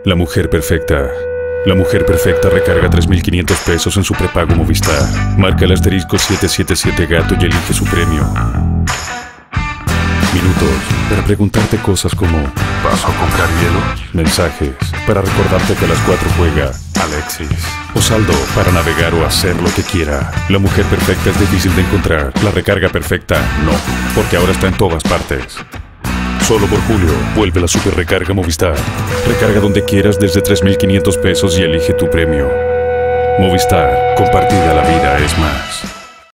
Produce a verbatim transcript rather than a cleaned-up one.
La mujer perfecta. La mujer perfecta recarga tres mil quinientos pesos en su prepago Movistar. Marca el asterisco siete siete siete gato y elige su premio. Minutos para preguntarte cosas como: ¿paso a comprar hielo? Mensajes para recordarte que a las cuatro juega Alexis. O saldo para navegar o hacer lo que quiera. La mujer perfecta es difícil de encontrar. La recarga perfecta no, porque ahora está en todas partes. Solo por julio, vuelve la super recarga Movistar. Recarga donde quieras desde tres mil quinientos pesos y elige tu premio. Movistar, compartida la vida es más.